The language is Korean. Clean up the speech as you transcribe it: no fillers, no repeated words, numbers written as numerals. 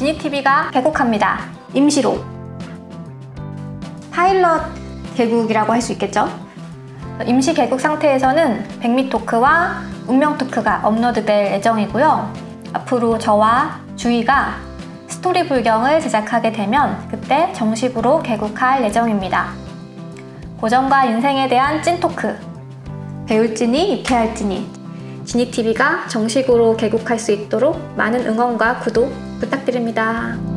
지니TV가 개국합니다. 임시로. 파일럿 개국이라고 할 수 있겠죠? 임시 개국 상태에서는 백미 토크와 운명 토크가 업로드될 예정이고요. 앞으로 저와 주희가 스토리 불경을 제작하게 되면 그때 정식으로 개국할 예정입니다. 고전과 인생에 대한 찐 토크, 배울지니 유쾌할지니 지니TV가 정식으로 개국할 수 있도록 많은 응원과 구독 부탁드립니다.